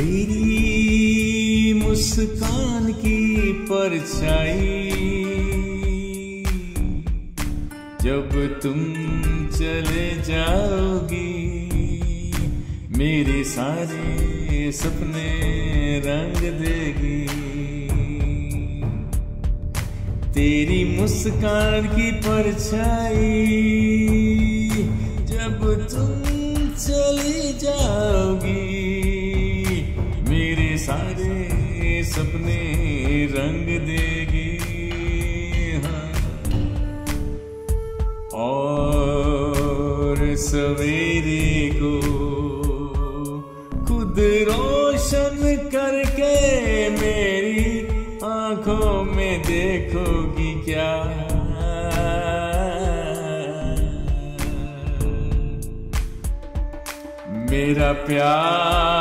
तेरी मुस्कान की परछाई जब तुम चले जाओगी, मेरे सारे सपने रंग देगी। तेरी मुस्कान की परछाई जब तुम चली जाओगी, मेरे सारे सपने रंग देगी। और सवेरे को खुद रोशन करके मेरी आंखों में देखोगी क्या? मेरा प्यार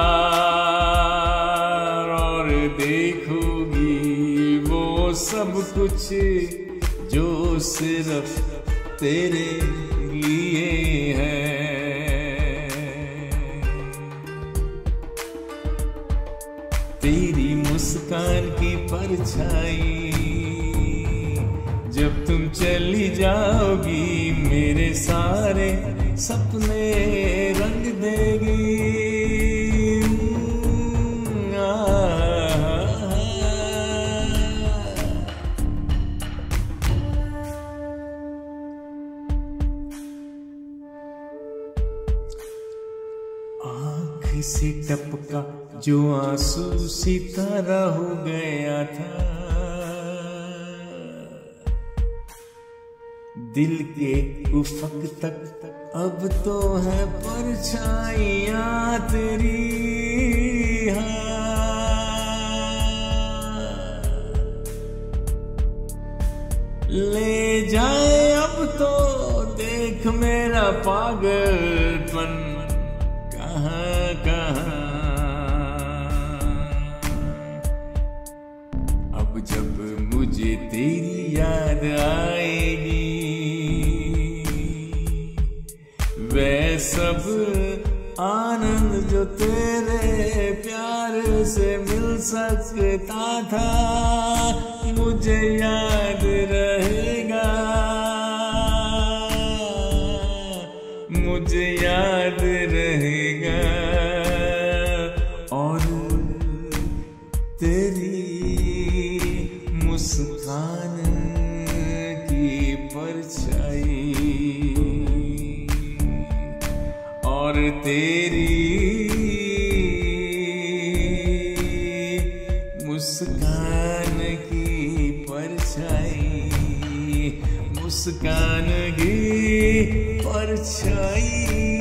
और देखोगी वो सब कुछ जो सिर्फ तेरे लिए है। तेरी मुस्कान की परछाई जब तुम चली जाओगी, मेरे सारे सपने रंग देगी। आँख से टपका जो आंसू सितारा हो गया था, दिल के उफक तक अब तो है परछाइयां तेरी। ले जाए अब तो देख मेरा पागलपन कहाँ कहाँ। अब जब मुझे तेरी याद आएगी, वह सब आनंद जो तेरे प्यार से मिल सकता था, मुझे याद रहेगा, मुझे याद रहेगा। और तेरी मुस्कान की परछाई और तेरी मुस्कान की परछाई, मुस्कान की परछाई।